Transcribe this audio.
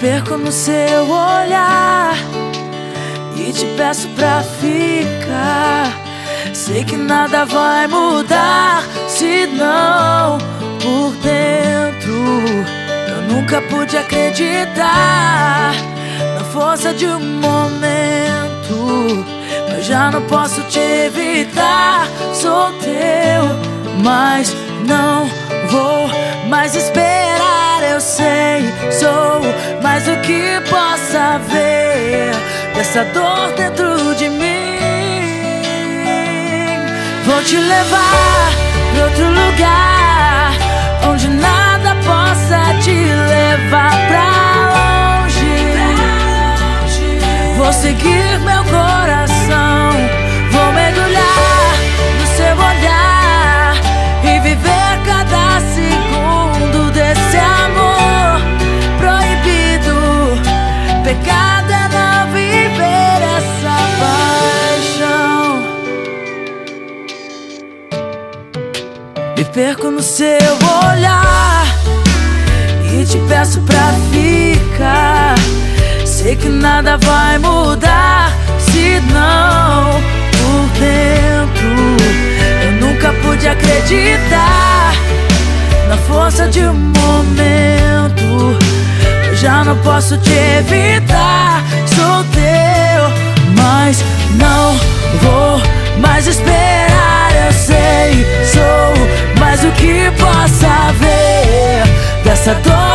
perco no seu olhar e te peço pra ficar. Sei que nada vai mudar se não por dentro. Eu nunca pude acreditar na força de um momento, mas já não posso te evitar. Sou teu, mas não vou mais esperar. Eu sei, sou mais do que possa ver dessa dor dentro de mim. Vou te levar pra outro lugar, onde nada possa te levar pra longe. Vou seguir meu coração, vou mergulhar no seu olhar e viver cada segundo desse amor proibido. Pecado é não viver essa paixão. Me perco no seu olhar e te peço pra ficar. Sei que nada vai mudar se não por dentro. Eu nunca pude acreditar na força de um momento, eu já não posso te evitar. Sou teu, mas não vou mais esperar. Eu sei, sou mais do que possa ver dessa dor